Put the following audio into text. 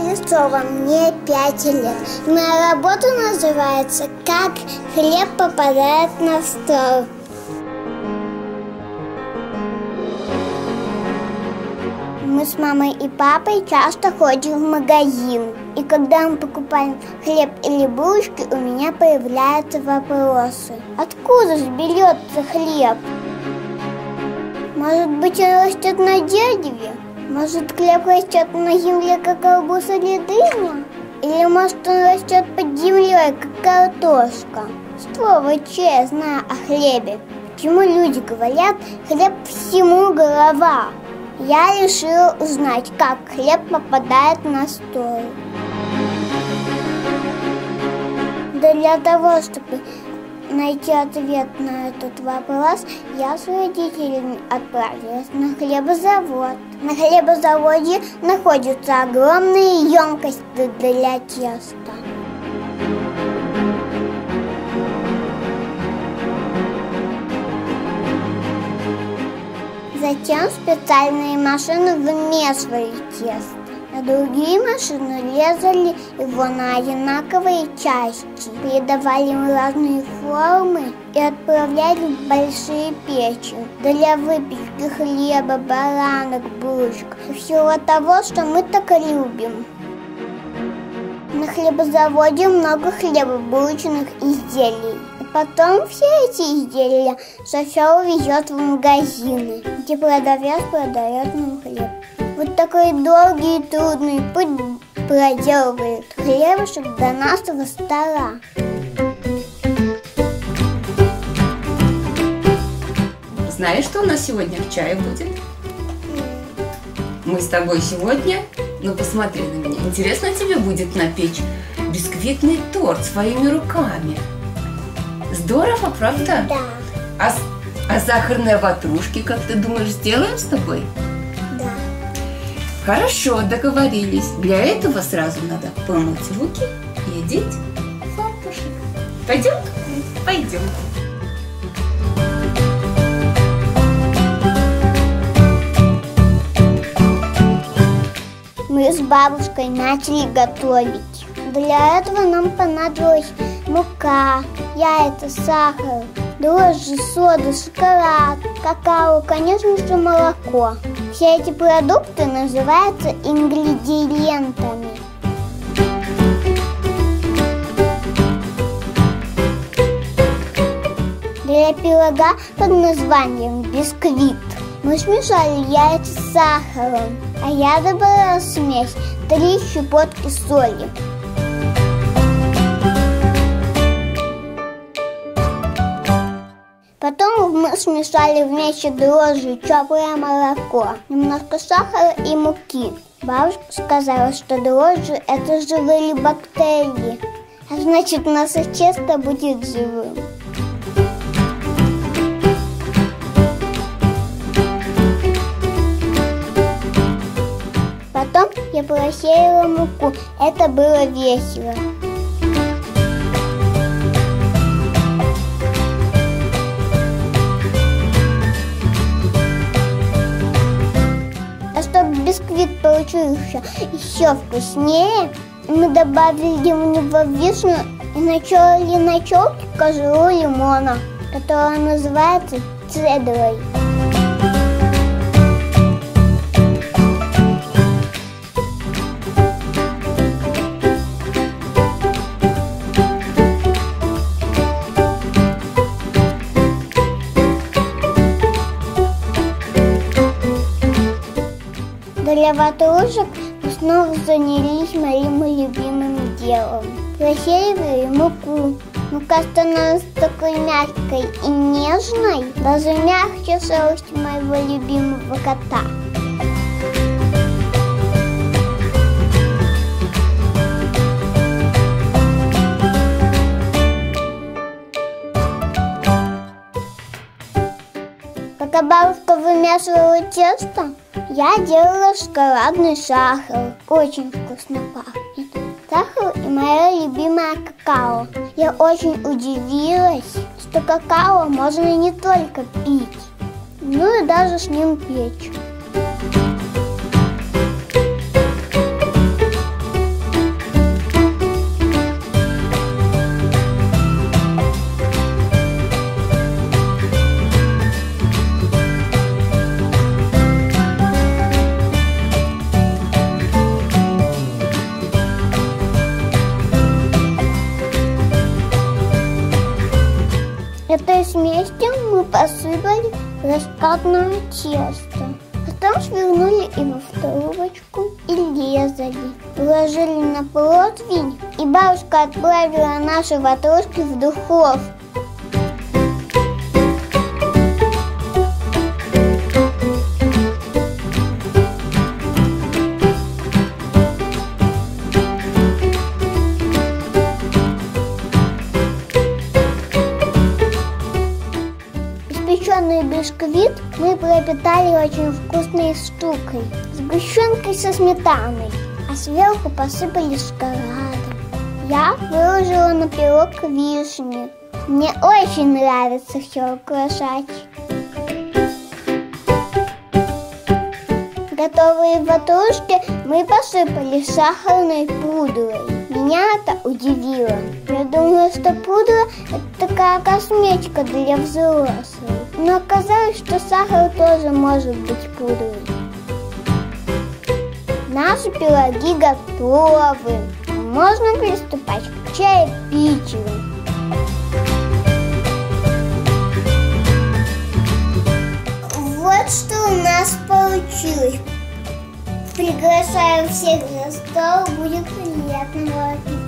Кузнецова, мне 5 лет. Моя работа называется «Как хлеб попадает на стол». Мы с мамой и папой часто ходим в магазин. И когда мы покупаем хлеб или булочки, у меня появляются вопросы. Откуда же берется хлеб? Может быть, он растет на дереве? Может, хлеб растет на земле, как арбуз или дыня? Или, может, он растет под землей, как картошка? Что вообще я знаю о хлебе? Почему люди говорят, хлеб всему голова? Я решила узнать, как хлеб попадает на стол. Да для того, чтобы найти ответ на этот вопрос, я с родителями отправилась на хлебозавод. На хлебозаводе находятся огромные емкости для теста. Затем специальные машины вымешивали тесто, а другие машины резали его на одинаковые части, передавали им разные формы и отправляли в большие печи для выпечки хлеба, баранок, булочек и всего того, что мы так любим. На хлебозаводе много хлебобулочных изделий. И потом все эти изделия шофер везет в магазины, где продавец продает нам хлеб. Вот такой долгий и трудный путь проделывает хлебушек до нашего стола. Знаешь, что у нас сегодня к чаю будет? Мы с тобой сегодня, посмотри на меня, интересно тебе будет напечь бисквитный торт своими руками. Здорово, правда? Да. А сахарные ватрушки, как ты думаешь, сделаем с тобой? Да. Хорошо, договорились. Для этого сразу надо помыть руки и одеть фартушек. Пойдем? Пойдем. Мы с бабушкой начали готовить. Для этого нам понадобилась мука, яйца, сахар, дрожжи, сода, шоколад, какао, конечно же, молоко. Все эти продукты называются ингредиентами. Для пирога под названием бисквит мы смешали яйца с сахаром, а я добавила в смесь 3 щепотки соли. Потом мы смешали вместе дрожжи, теплое молоко, немножко сахара и муки. Бабушка сказала, что дрожжи – это живые бактерии, а значит, наше тесто будет живым. Потом я просеяла муку. Это было весело. А чтобы бисквит получился еще вкуснее, мы добавили в него вишню и натерли на челке кожуру лимона, которая называется цедрой. Для ватрушек мы снова занялись моим любимым делом. Просеивали муку. Мука становится такой мягкой и нежной, даже мягче шерсти моего любимого кота. Пока бабушка вымешивала тесто, я делала шоколадный сахар. Очень вкусно пахнет. Сахар и мое любимое какао. Я очень удивилась, что какао можно не только пить, но и даже с ним печь. смесью мы посыпали раскатное тесто. Потом свернули его в трубочку и резали. Положили на противень, и бабушка отправила наши ватрушки в духовку. Испеченный бисквит мы пропитали очень вкусной штукой, сгущенкой со сметаной, а сверху посыпали шоколадом. Я выложила на пирог вишни. Мне очень нравится все украшать. Готовые ватрушки мы посыпали сахарной пудрой. Меня это удивило. Я думала, что пудра – это такая косметика для взрослых. Но оказалось, что сахар тоже может быть пудрой. Наши пироги готовы. Можно приступать к чаепитию. Вот что у нас получилось. Приглашаю всех за стол. Будет приятного аппетита.